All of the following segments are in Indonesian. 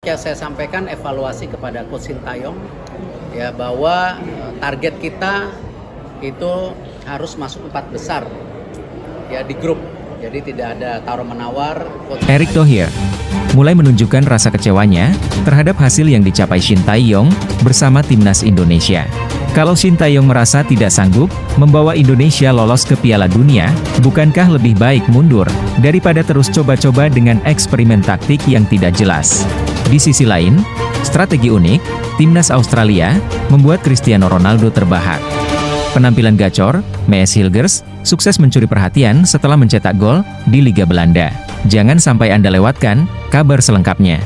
Saya sampaikan evaluasi kepada Coach Sintayong ya, bahwa target kita itu harus masuk 4 besar ya di grup. Jadi tidak ada tawar-menawar. Erick Thohir mulai menunjukkan rasa kecewanya terhadap hasil yang dicapai Sintayong bersama timnas Indonesia. Kalau Sintayong merasa tidak sanggup membawa Indonesia lolos ke Piala Dunia, bukankah lebih baik mundur daripada terus coba-coba dengan eksperimen taktik yang tidak jelas? Di sisi lain, strategi unik timnas Australia membuat Cristiano Ronaldo terbahak. Penampilan gacor, Mees Hilgers, sukses mencuri perhatian setelah mencetak gol di Liga Belanda. Jangan sampai Anda lewatkan kabar selengkapnya.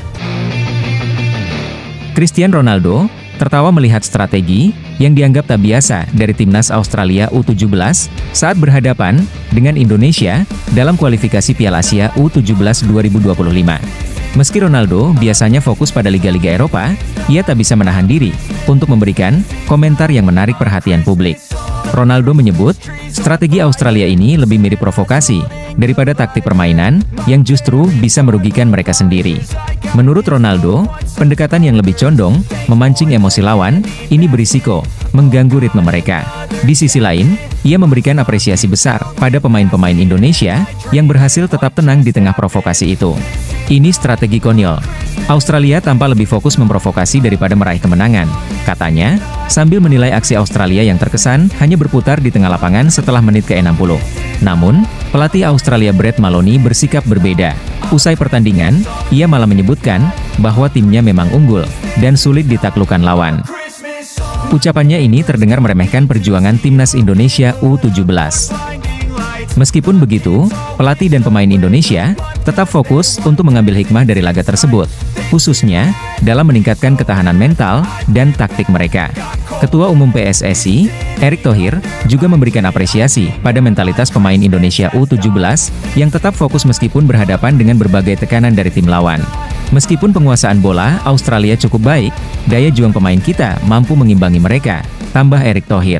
Cristiano Ronaldo tertawa melihat strategi yang dianggap tak biasa dari timnas Australia U17 saat berhadapan dengan Indonesia dalam kualifikasi Piala Asia U17 2025. Meski Ronaldo biasanya fokus pada liga-liga Eropa, ia tak bisa menahan diri untuk memberikan komentar yang menarik perhatian publik. Ronaldo menyebut, strategi Australia ini lebih mirip provokasi daripada taktik permainan yang justru bisa merugikan mereka sendiri. Menurut Ronaldo, pendekatan yang lebih condong memancing emosi lawan ini berisiko mengganggu ritme mereka. Di sisi lain, ia memberikan apresiasi besar pada pemain-pemain Indonesia yang berhasil tetap tenang di tengah provokasi itu. Ini strategi konyol. Australia tampak lebih fokus memprovokasi daripada meraih kemenangan, katanya, sambil menilai aksi Australia yang terkesan hanya berputar di tengah lapangan setelah menit ke-60. Namun, pelatih Australia Brett Maloney bersikap berbeda. Usai pertandingan, ia malah menyebutkan bahwa timnya memang unggul dan sulit ditaklukkan lawan. Ucapannya ini terdengar meremehkan perjuangan timnas Indonesia U17. Meskipun begitu, pelatih dan pemain Indonesia tetap fokus untuk mengambil hikmah dari laga tersebut, khususnya dalam meningkatkan ketahanan mental dan taktik mereka. Ketua Umum PSSI, Erick Thohir, juga memberikan apresiasi pada mentalitas pemain Indonesia U17 yang tetap fokus meskipun berhadapan dengan berbagai tekanan dari tim lawan. Meskipun penguasaan bola Australia cukup baik, daya juang pemain kita mampu mengimbangi mereka, tambah Erick Thohir.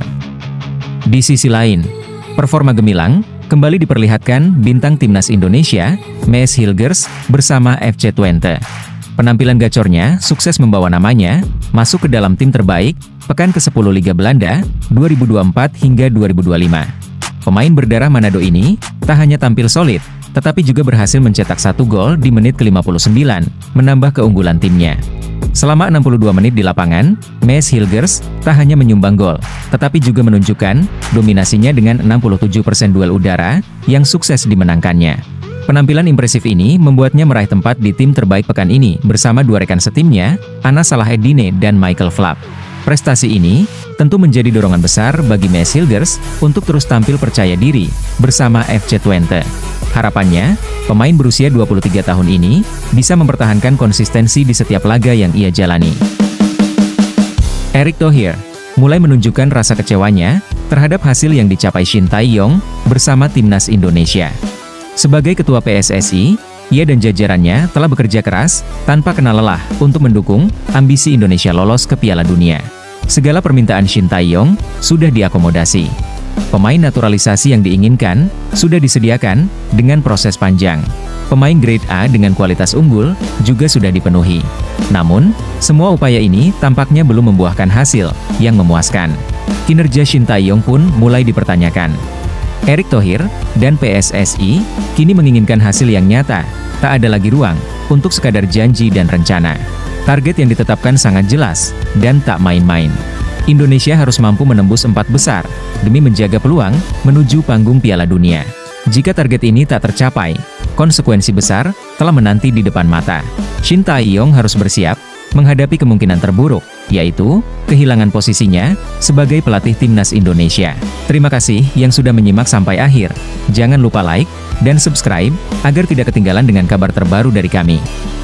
Di sisi lain, performa gemilang kembali diperlihatkan bintang timnas Indonesia, Mees Hilgers, bersama FC Twente. Penampilan gacornya sukses membawa namanya masuk ke dalam tim terbaik pekan ke-10 Liga Belanda 2024 hingga 2025. Pemain berdarah Manado ini tak hanya tampil solid, tetapi juga berhasil mencetak 1 gol di menit ke-59, menambah keunggulan timnya. Selama 62 menit di lapangan, Mees Hilgers tak hanya menyumbang gol, tetapi juga menunjukkan dominasinya dengan 67% duel udara yang sukses dimenangkannya. Penampilan impresif ini membuatnya meraih tempat di tim terbaik pekan ini bersama 2 rekan setimnya, Anas Salaheddine dan Michael Flapp. Prestasi ini tentu menjadi dorongan besar bagi Mees Hilgers untuk terus tampil percaya diri bersama FC Twente. Harapannya, pemain berusia 23 tahun ini bisa mempertahankan konsistensi di setiap laga yang ia jalani. Erick Thohir mulai menunjukkan rasa kecewanya terhadap hasil yang dicapai Sintayong bersama timnas Indonesia. Sebagai ketua PSSI, ia dan jajarannya telah bekerja keras tanpa kenal lelah untuk mendukung ambisi Indonesia lolos ke Piala Dunia. Segala permintaan Sintayong sudah diakomodasi. Pemain naturalisasi yang diinginkan sudah disediakan dengan proses panjang. Pemain grade A dengan kualitas unggul juga sudah dipenuhi. Namun, semua upaya ini tampaknya belum membuahkan hasil yang memuaskan. Kinerja Sintayong pun mulai dipertanyakan. Erick Thohir dan PSSI kini menginginkan hasil yang nyata, tak ada lagi ruang untuk sekadar janji dan rencana. Target yang ditetapkan sangat jelas dan tak main-main. Indonesia harus mampu menembus 4 besar demi menjaga peluang menuju panggung Piala Dunia. Jika target ini tak tercapai, konsekuensi besar telah menanti di depan mata. Sintayong harus bersiap menghadapi kemungkinan terburuk, yaitu kehilangan posisinya sebagai pelatih timnas Indonesia. Terima kasih yang sudah menyimak sampai akhir. Jangan lupa like dan subscribe agar tidak ketinggalan dengan kabar terbaru dari kami.